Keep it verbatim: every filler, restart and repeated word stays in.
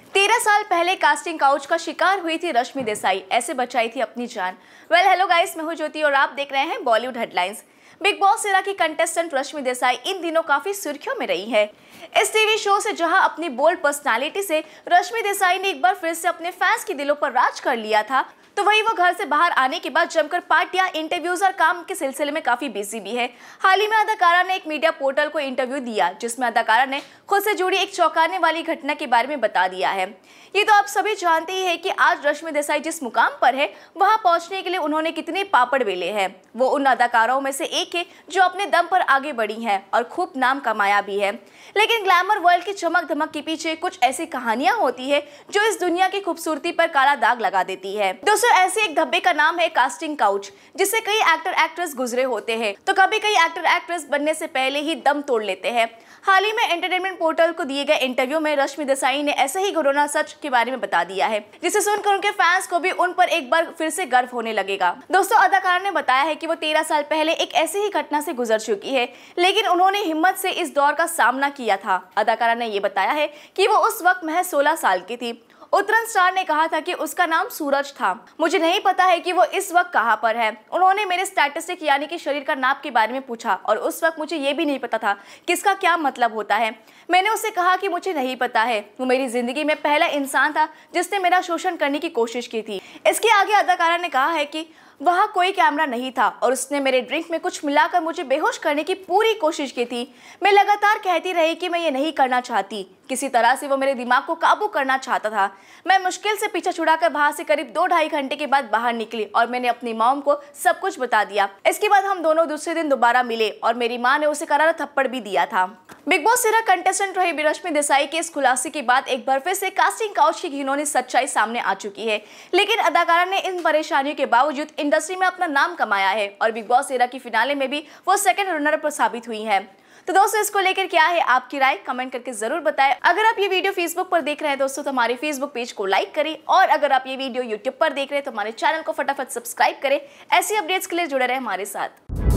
तेरह साल पहले कास्टिंग काउच का शिकार हुई थी रश्मि देसाई, ऐसे बचाई थी अपनी जान। वेल हेलो गाइस, मैं हूं ज्योति और आप देख रहे हैं बॉलीवुड हेडलाइंस। बिग बॉस तेरह की कंटेस्टेंट रश्मि देसाई इन दिनों काफी सुर्खियों में रही है। इस टीवी शो से जहां अपनी बोल्ड पर्सनालिटी से रश्मि देसाई ने एक बार फिर से अपने फैंस के दिलों पर राज कर लिया था, तो वही वो घर से बाहर आने के बाद जमकर पार्टियां, इंटरव्यूज और काम के सिलसिले में काफी बिजी भी है। हाल ही में अदाकारा ने एक मीडिया पोर्टल को इंटरव्यू दिया, जिसमें अदाकारा ने खुद से जुड़ी एक चौंकाने वाली घटना के बारे में बता दिया है। ये तो आप सभी जानते ही हैं कि आज रश्मि देसाई जिस मुकाम पर है, वहां पहुंचने के लिए उन्होंने कितने पापड़ बेले हैं। वो उन अदाकाराओं में से एक है जो अपने दम पर आगे बढ़ी हैं और खूब नाम कमाया भी है। लेकिन ग्लैमर वर्ल्ड की चमक धमक के पीछे कुछ ऐसी कहानियां होती है जो इस दुनिया की खूबसूरती पर काला दाग लगा देती है। दोस्तों, ऐसे एक धब्बे का नाम है कास्टिंग काउच, जिससे कई एक्टर एक्ट्रेस गुजरे होते हैं, तो कभी कई एक्टर एक्ट्रेस बनने से पहले ही दम तोड़ लेते हैं। हाल ही में एंटरटेनमेंट पोर्टल को दिए गए इंटरव्यू में रश्मि देसाई ने ऐसे ही घोरना सच के बारे में बता दिया है, जिसे सुनकर उनके फैंस को भी उन पर एक बार फिर से गर्व होने लगेगा। दोस्तों, अदाकारा ने बताया है कि वो तेरह साल पहले एक ऐसी ही घटना से गुजर चुकी है, लेकिन उन्होंने हिम्मत से इस दौर का सामना किया था। अदाकारा ने ये बताया है कि वो उस वक्त महज सोलह साल की थी। उत्तरन स्टार ने कहा था कि उसका नाम सूरज था। मुझे नहीं पता है कि वो इस वक्त कहाँ पर है। उन्होंने मेरे स्टैटिस्टिक यानी कि शरीर का नाप के बारे में पूछा और उस वक्त मुझे ये भी नहीं पता था कि इसका क्या मतलब होता है। मैंने उससे कहा कि मुझे नहीं पता है। वो मेरी जिंदगी में पहला इंसान था जिसने मेरा शोषण करने की कोशिश की थी। इसके आगे अदाकारा ने कहा है कि वहाँ कोई कैमरा नहीं था और उसने मेरे ड्रिंक में कुछ मिलाकर मुझे बेहोश करने की पूरी कोशिश की थी। मैं लगातार कहती रही कि मैं ये नहीं करना चाहती। किसी तरह से वो मेरे दिमाग को काबू करना चाहता था। मैं मुश्किल से पीछा छुड़ाकर वहां से करीब दो ढाई घंटे के बाद बाहर निकली और मैंने अपनी मॉम को सब कुछ बता दिया। इसके बाद हम दोनों दूसरे दिन दोबारा मिले और मेरी माँ ने उसे करारा थप्पड़ भी दिया था। बिग बॉस तेरह कंटेस्टेंट रही रश्मि देसाई के इस खुलासे के बाद एक बार फिर से कास्टिंग काउच की घिनौनी सच्चाई सामने आ चुकी है। लेकिन अदाकारा ने इन परेशानियों के बावजूद इंडस्ट्री में अपना नाम कमाया है और बिग बॉस तेरह की फिनाले में भी वो सेकंड रनर पर साबित हुई है। तो दोस्तों, इसको लेकर क्या है आपकी राय, कमेंट करके जरूर बताएं। अगर आप ये वीडियो फेसबुक पर देख रहे हैं दोस्तों, तो हमारे फेसबुक पेज को लाइक करें, और अगर आप ये वीडियो यूट्यूब पर देख रहे हैं तो हमारे चैनल को फटाफट सब्सक्राइब करें। ऐसी अपडेट्स के लिए जुड़े रहे हमारे साथ।